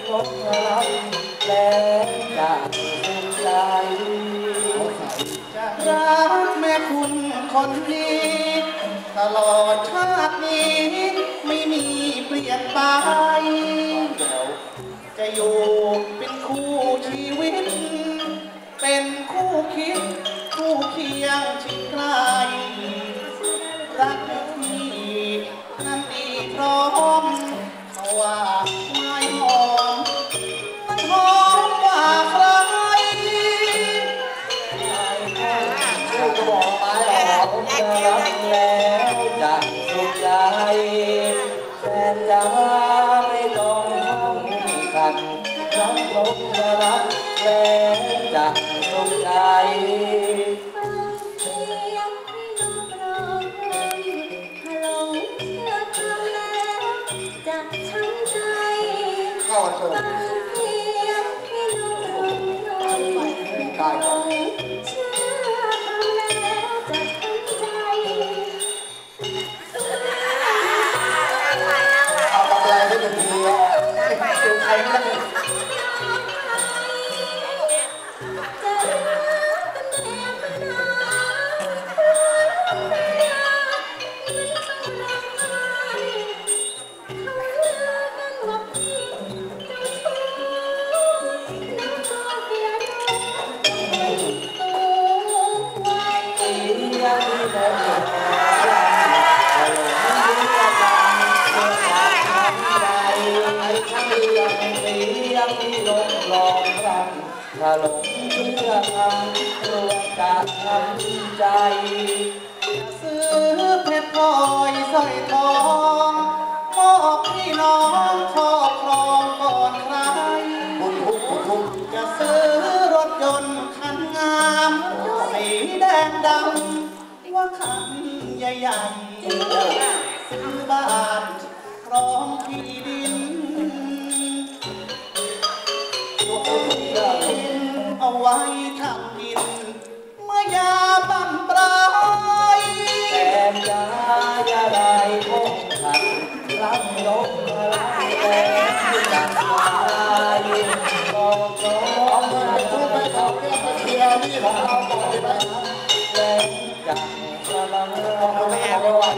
ลบรักแล้วจะสุขใจจะรักแม่คุณคนนี้ตลอดชาตินี้ไม่มีเปลี่ยนไปจะอยู่เป็นคู่ชีวิตเป็นคู่คิดคู่เคียงชิดใกล้รักที่นั้นดีพร้อมเขาว่าไม่หอมมันหอมกว่าใครชื่อก็บอกไปหอมจะรักแล้วจะสุขใจแฟนจะไม่ต้องห้องขัดรักลงจะรักแล้วจะสุขใจเข้าชมได้เอาปากแปลให้เป็นทีใครไม่ได้ถ้าหลงเชื่อทำกลัวจะทำใจซื้อเพชรพลอยสร้อยทองมอบพี่น้องชอบครองก่อนใครจะซื้อรถยนต์คันงามสีแดงดำว่าคันใหญ่ๆซื้อบ้านครองที่ดินเอาไว้ทำกินเมื่อยาบั่นปลายแต่ยาอย่าได้พงขัดรับลบรักแต่จัดลายบอกน้องมาช่วยเขาเรียกมาเชียร์นี่ของเราต่อไปแล้วจับกำลังรอแม่วัน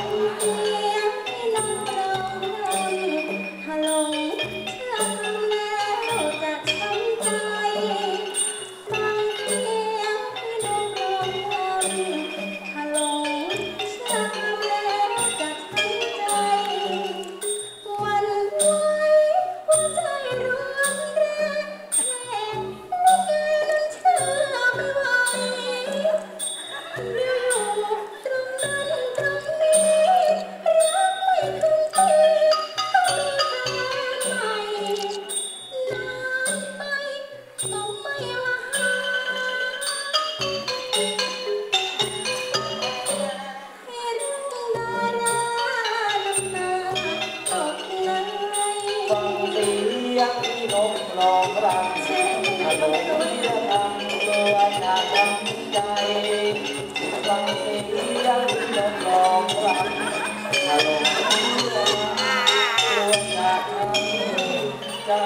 ลองรักถ้าหลงเชื่อทำกลัวจะทำใจฟังเสียงลองรักถ้าหลงเชื่อกลัวจะทำใจ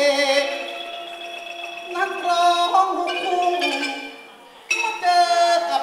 นักร้องลูกทุ่งมาเจอกับ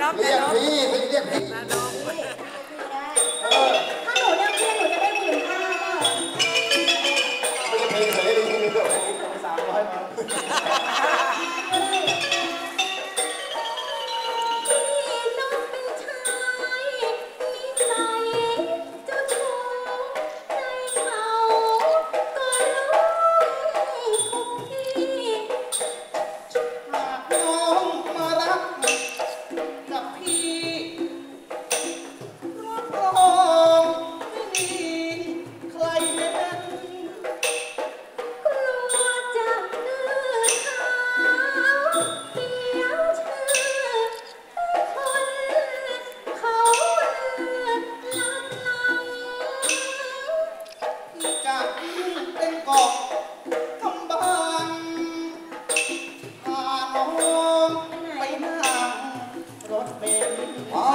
เรียกพี่สิเรียกพี่ถ้าหนูเรียกพี่หนูจะได้15,000ป่ะไม่ใช่เพลงเสรีที่นี่ด้วย 300มา หากน้องมารักกับพี่รับรองไม่มีใครแม้นพี่จะเป็นเกาะกำบังพาน้องไปนั่งรถเบนซ์อ๋อ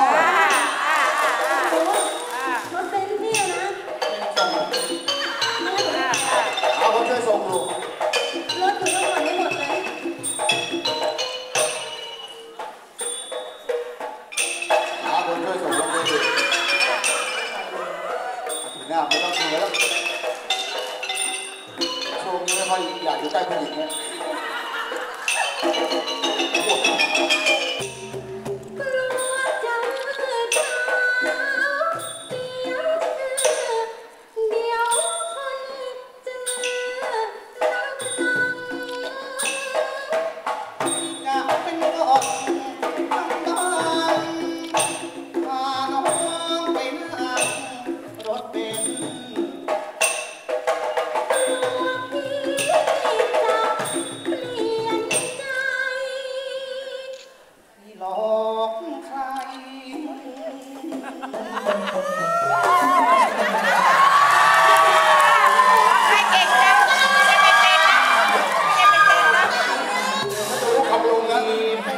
รถเป็นพี่นะส่งเอาผมช่วยส่งดูรถหนูต้องผ่อนให้หมดเลยเอาผมช่วยส่งลงดูถึงหน้าไม่ต้องเสียแล้วช่วงนี้ไม่ค่อยอยากอยู่ใกล้ผู้หญิงเนี่ยจะเป็นเกาะกำบังพาน้องไปนั่งรถเบนซ์ที่หลอกใครดูคำลงนะที่เป็น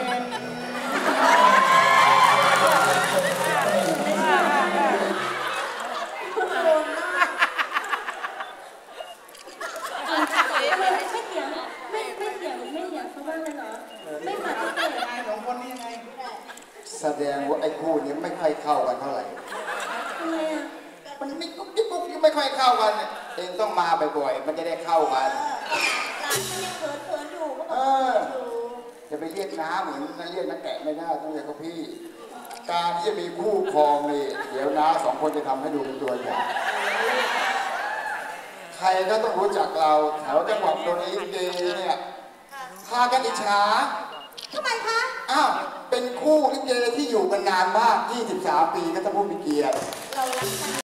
ไม่เถียงเขาบ้างเลยเหรอไม่ปฏิเสธนายสองคนนี้ยังไงแสดงว่าไอ้คู่นี้ไม่ค่อยเข้ากันเท่าไหร่ทำไมอ่ะมันไม่กุ๊กกิ๊กกุ๊กกิ๊กไม่ค่อยเข้ากันเนี่ยเองต้องมาบ่อยๆ มันจะได้เข้ากันร้านก็ยังเขินๆอยู่ก็เอบอกอ จะไปเรียกน้าเหมือนนั่นเรียกนักแกะไม่ได้ต้องเรียกเขาพี่ การที่จะมีคู่ครองนี่เดี๋ยวน้าสองคนจะทำให้ดูเป็นตัวอย่าง ใครก็ต้องรู้จักเราแถวจังหวัดนนทบุรีเนี่ยพากันอิจฉาทำไมคะอ้าวเป็นคู่ลิเกที่อยู่กันนานมาก 23 ปีก็ต้องพูดมีเกียรติเรารักกัน